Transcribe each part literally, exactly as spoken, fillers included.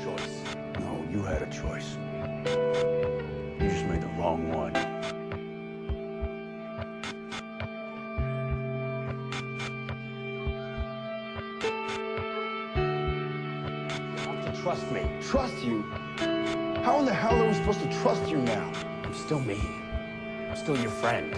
choice. No, you had a choice. You just made the wrong one. You have to trust me. Trust you? How in the hell are we supposed to trust you now? I'm still me. I'm still your friend.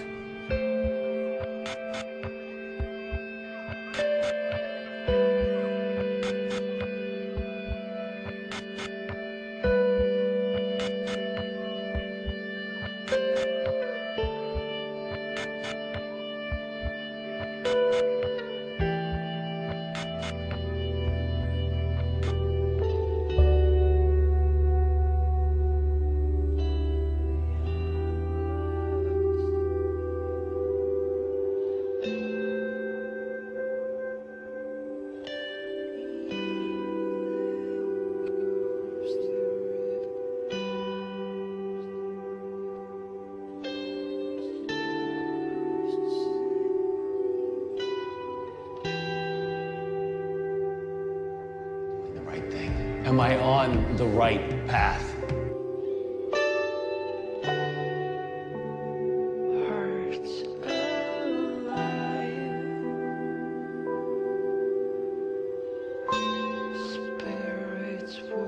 Am I on the right path? Hearts alive, spirits.